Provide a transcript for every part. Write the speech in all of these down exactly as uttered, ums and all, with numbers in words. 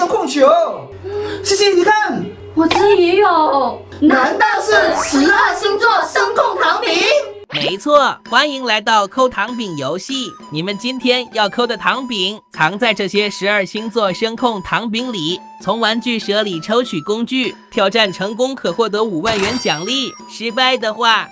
控球。西西，你看， 我这也有。 难道是十二星座声控糖饼？ 没错，欢迎来到抠糖饼游戏。你们今天要抠的糖饼藏在这些十二星座声控糖饼里，从玩具蛇里抽取工具，挑战成功可获得五万元奖励，失败的话，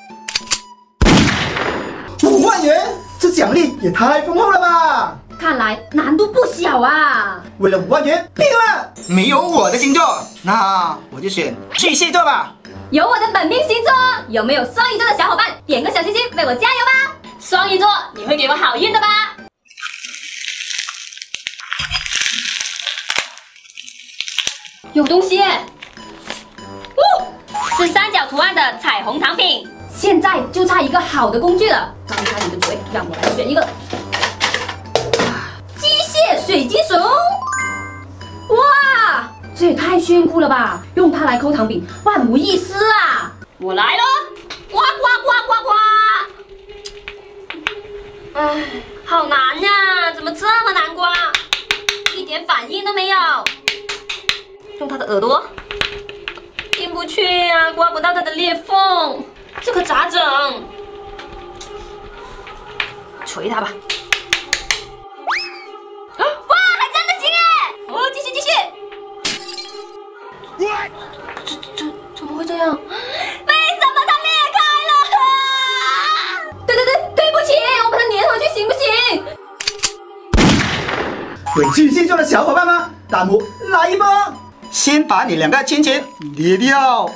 五万元，这奖励也太丰厚了吧！ 看来难度不小啊！ 为了五万元，拼了！没有我的星座，那我就选巨蟹座吧。 有我的本命星座，有没有双鱼座的小伙伴点个小心心为我加油吧？双鱼座，你会给我好运的吧？有东西，哦，是三角图案的彩虹糖饼。现在就差一个好的工具了，张开你的嘴，让我来选一个。机械水晶熊，哇！这也太炫酷了吧！用它来抠糖饼，万无一失啊！我来了，呱呱呱呱呱！哎，好难呀，怎么这么难刮？一点反应都没有。用它的耳朵，进不去呀，刮不到它的裂缝，这可咋整？捶它吧！哇，还真的行哎！哦，继续继续。这这怎么会这样？为什么它裂开了？对对对，对不起，我把它粘回去行不行？ 有巨蟹座的小伙伴吗？弹幕来一波！先把你两个圈圈裂掉。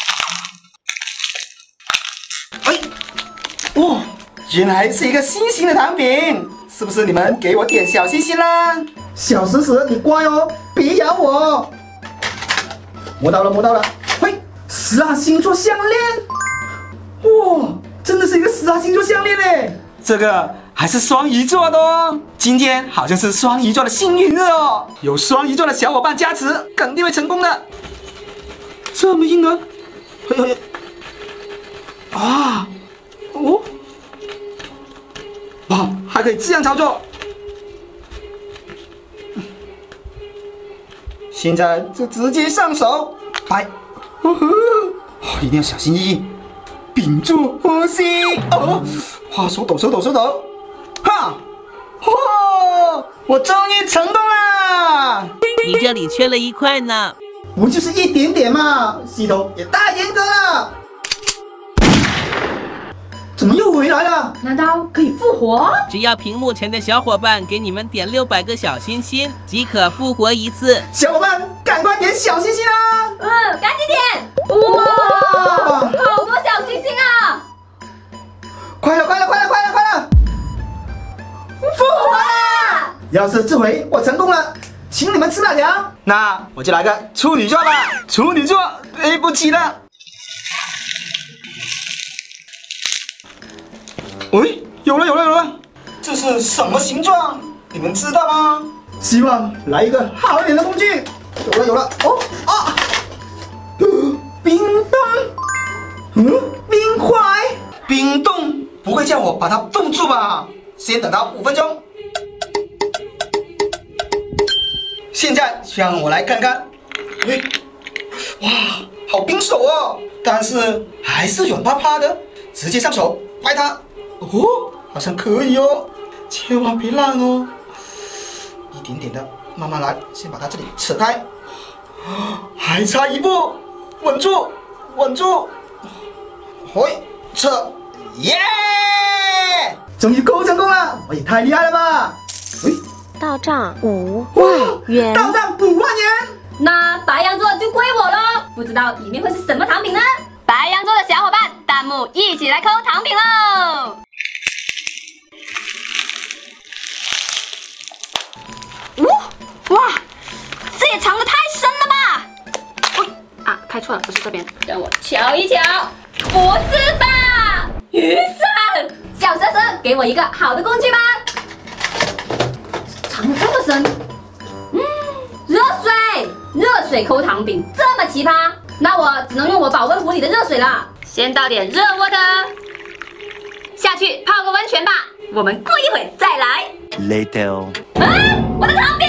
哎，哇，原来是一个心形的糖饼，是不是你们给我点小心心啦？小石石，你乖哦，别咬我。摸到了，摸到了！嘿，十二星座项链，哇，真的是一个十二星座项链嘞！这个还是双鱼座的哦。今天好像是双鱼座的幸运日哦，有双鱼座的小伙伴加持，肯定会成功的。这么硬啊！嘿嘿，啊，哦，哇，还可以这样操作。现在就直接上手，来，哦呵，哦，一定要小心翼翼，屏住呼吸。哦，哇，手抖手抖手抖，哈，哦，我终于成功啦！ 你这里缺了一块呢。 不就是一点点嘛，系统也太严格了。怎么又回来了？ 难道可以复活？ 只要屏幕前的小伙伴给你们点六百个小心心，即可复活一次。 小伙伴，赶快点小心心啦！ 嗯，赶紧点！哇，好多小星星啊！ 快了，快了，快了，快了，快了！复活啦！要是这回我成功了，请你们吃辣条，那我就来个处女座吧。处女座，对不起了。喂，有了有了有了！这是什么形状？你们知道吗？希望来一个好一点的工具。有了有了！哦啊！呃，冰冻，嗯，冰块，冰冻，不会叫我把它冻住吧？先等到五分钟。现在让我来看看。喂，哇，好冰手哦！但是还是软趴趴的，直接上手掰它。哦，好像可以哦，千万别烂哦！一点点的，慢慢来，先把它这里扯开，还差一步，稳住，稳住，嘿，扯，耶！终于勾成功了，我也太厉害了吧！喂， 到账五万元， 到账五万元， 那白羊座就归我喽，不知道里面会是什么糖饼呢？白羊座的小伙伴，弹幕一起来抠糖饼喽！哇，这也藏得太深了吧！哦啊，开错了，不是这边，让我瞧一瞧。不是吧？雨伞！小蛇蛇，给我一个好的工具吧。藏得这么深，嗯，热水，热水抠糖饼，这么奇葩，那我只能用我保温壶里的热水了。先倒点热窝的，下去泡个温泉吧。我们过一会再来。 Later。 啊，我的糖饼！